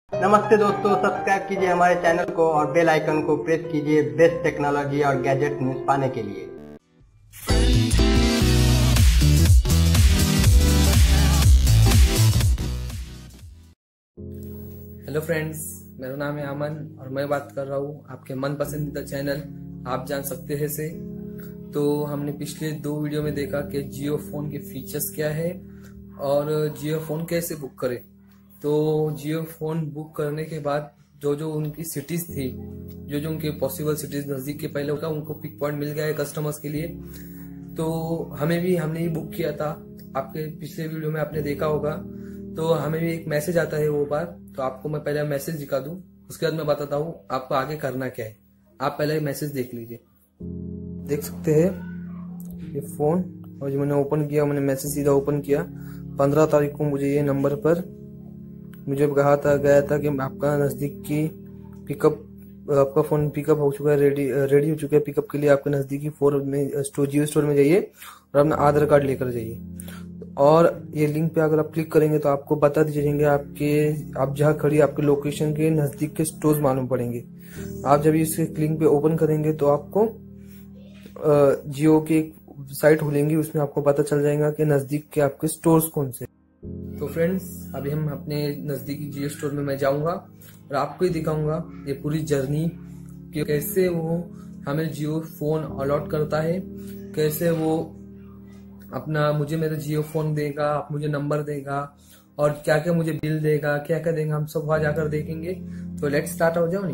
नमस्ते दोस्तों, सब्सक्राइब कीजिए हमारे चैनल को और बेल आइकन को प्रेस कीजिए बेस्ट टेक्नोलॉजी और गैजेट न्यूज पाने के लिए। हेलो फ्रेंड्स, मेरा नाम है अमन और मैं बात कर रहा हूँ आपके मन पसंदीदा चैनल आप जान सकते हैं से। तो हमने पिछले 2 वीडियो में देखा कि जियो फोन के फीचर्स क्या है और जियो फोन कैसे बुक करें। तो जियो फोन बुक करने के बाद जो उनकी सिटीज थी, जो उनके पॉसिबल सिटीज नजदीक के पहले होगा, उनको पिक पॉइंट मिल गया है कस्टमर्स के लिए। तो हमने ही बुक किया था। आपके पिछले वीडियो में आपने देखा होगा। तो हमें भी एक मैसेज आता है वो बार, तो आपको मैं पहले मैसेज दिखा दूं, उसके बाद मैं बताता हूँ आपको आगे करना क्या है। आप पहले मैसेज देख लीजिए। देख सकते हैं ये फोन, और जो मैंने ओपन किया, मैंने मैसेज सीधा ओपन किया। 15 तारीख को मुझे ये नंबर पर मुझे गया था कि आपका नजदीकी पिकअप, आपका फोन पिकअप हो चुका है, रेडी हो चुका है पिकअप के लिए। आपके नजदीकी जियो स्टोर में जाइए और अपना आधार कार्ड लेकर जाइए। और ये लिंक पे अगर आप क्लिक करेंगे तो आपको बता दिए जाएंगे आप जहाँ खड़ी आपके लोकेशन के नजदीक के स्टोर्स मालूम पड़ेंगे। आप जब इस लिंक पे ओपन करेंगे तो आपको जियो की एक साइट खुलेंगी, उसमें आपको पता चल जाएगा कि नजदीक के आपके स्टोर्स कौन से। तो फ्रेंड्स, अभी हम अपने नजदीकी जियो स्टोर में मैं जाऊंगा और आपको ही दिखाऊंगा ये पूरी जर्नी कि कैसे वो हमें जियो फोन अलॉट करता है, कैसे वो मुझे मेरा जियो फोन देगा, आप मुझे नंबर देगा और क्या क्या मुझे बिल देगा, क्या क्या देगा, हम सब वहां जाकर देखेंगे। तो लेट्स स्टार्ट, हो जाओ नहीं।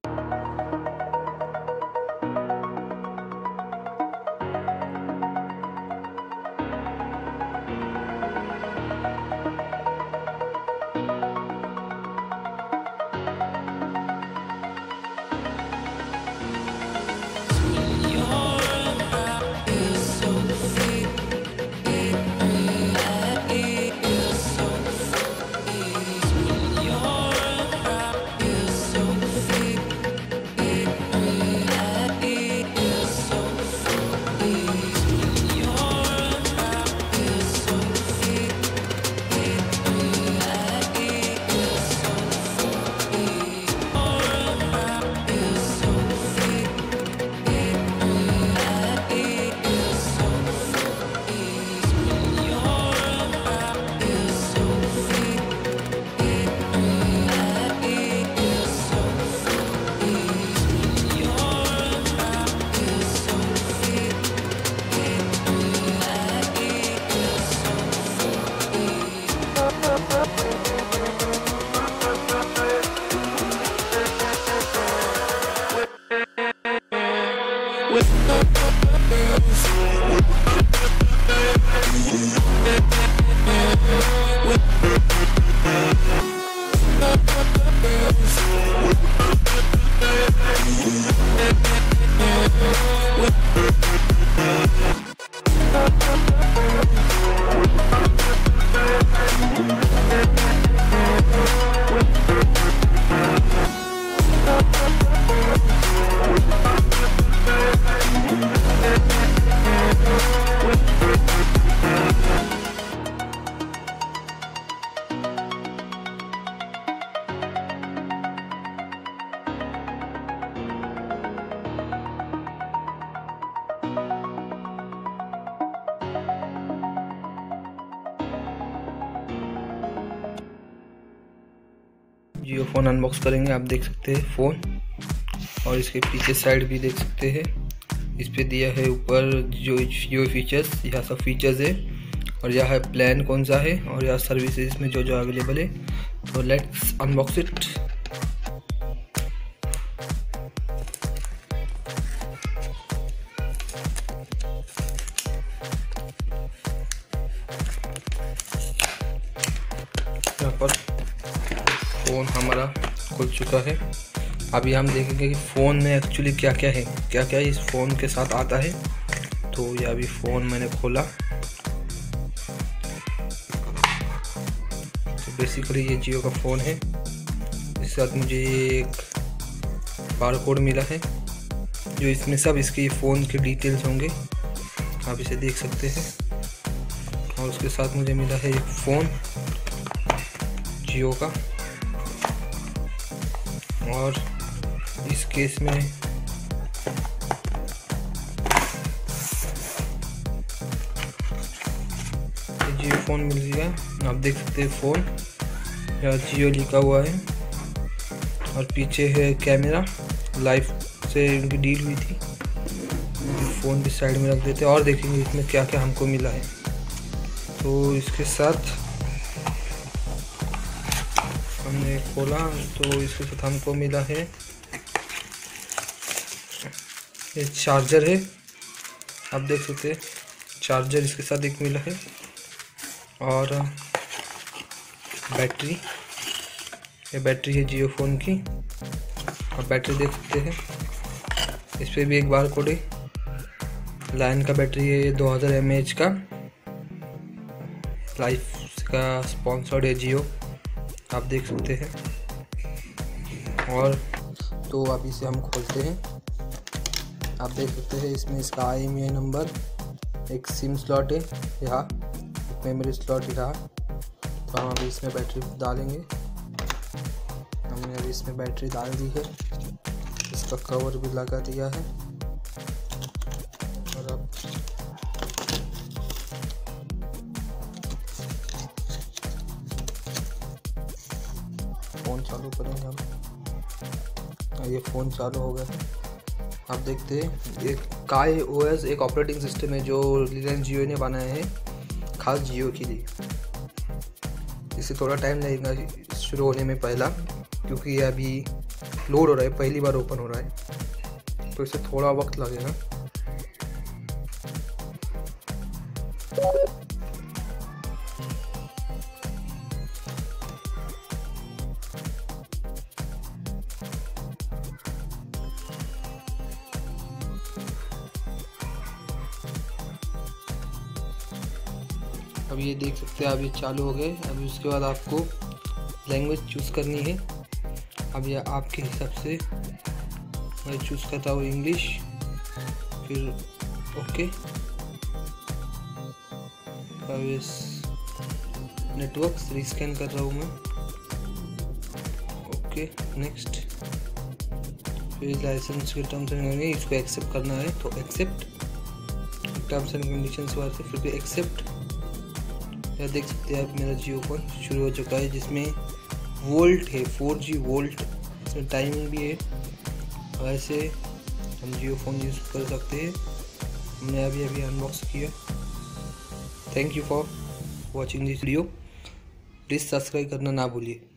जियो फोन अनबॉक्स करेंगे। आप देख सकते हैं फोन, और इसके पीछे साइड भी देख सकते हैं। इस पे दिया है ऊपर जो जियो फीचर्स, यहाँ सब फीचर्स है, और यहाँ है प्लान कौन सा है, और यहाँ सर्विसेज में जो अवेलेबल है। तो लेट्स अनबॉक्स इट। यहाँ पर फोन हमारा खुल चुका है। अभी हम देखेंगे कि फ़ोन में एक्चुअली क्या क्या है, क्या क्या इस फ़ोन के साथ आता है। तो ये अभी फ़ोन मैंने खोला, तो बेसिकली ये जियो का फ़ोन है। इसके साथ मुझे एक बारकोड मिला है, जो इसमें सब इसके फ़ोन के डिटेल्स होंगे, आप इसे देख सकते हैं। और उसके साथ मुझे मिला है एक फ़ोन जियो का, और इस केस में जियो फ़ोन मिल गया। आप देख सकते हैं फ़ोन या जियो लिखा हुआ है और पीछे है कैमरा। लाइफ से उनकी डील हुई थी। फ़ोन भी साइड में रख देते और देखेंगे इसमें क्या क्या हमको मिला है। तो इसके साथ हमने खोला तो इसके साथ हमको मिला है ये चार्जर है। आप देख सकते हैं चार्जर इसके साथ एक मिला है और बैटरी, ये बैटरी है जियो फ़ोन की। और बैटरी देख सकते हैं इस पर भी एक बार कोड है। लाइन का बैटरी है ये 2000 mAh का। लाइफ का स्पॉन्सर्ड है जियो, आप देख सकते हैं। और तो अब इसे हम खोलते हैं। आप देख सकते हैं इसमें इसका IMEI नंबर, एक सिम स्लॉट है यहाँ, मेमोरी स्लॉट यहाँ। तो हम अभी इसमें बैटरी डालेंगे। हमने अभी इसमें बैटरी डाल दी है, इसका कवर भी लगा दिया है। और अब फ़ोन चालू करेंगे हम। ये फ़ोन चालू हो गया है। आप देखते हैं ये काय OS एक ऑपरेटिंग सिस्टम है जो रिलायंस जियो ने बनाया है खास जियो के लिए। इसे थोड़ा टाइम लगेगा शुरू होने में पहला, क्योंकि ये अभी लोड हो रहा है, पहली बार ओपन हो रहा है, तो इसे थोड़ा वक्त लगेगा। अब ये देख सकते हैं अब ये चालू हो गए। अभी उसके बाद आपको लैंग्वेज चूज़ करनी है। अब ये आपके हिसाब से मैं चूज़ करता हूँ इंग्लिश, फिर ओके। अब इस नेटवर्क रीस्कैन कर रहा हूँ मैं, ओके नेक्स्ट। फिर लाइसेंस के टर्म्स एंड कंडीशन इसको एक्सेप्ट करना है तो एक्सेप्ट, टर्म्स एंड कंडीशंस वाले से फिर भी एक्सेप्ट। यह देख सकते हैं आप मेरा जियो फ़ोन शुरू हो चुका है, जिसमें वोल्ट है 4G वोल्ट, इसमें टाइमिंग भी है। वैसे हम जियो फ़ोन यूज़ कर सकते हैं। हमने अभी अनबॉक्स किया। Thank you for watching this video. Please subscribe करना ना भूलिए।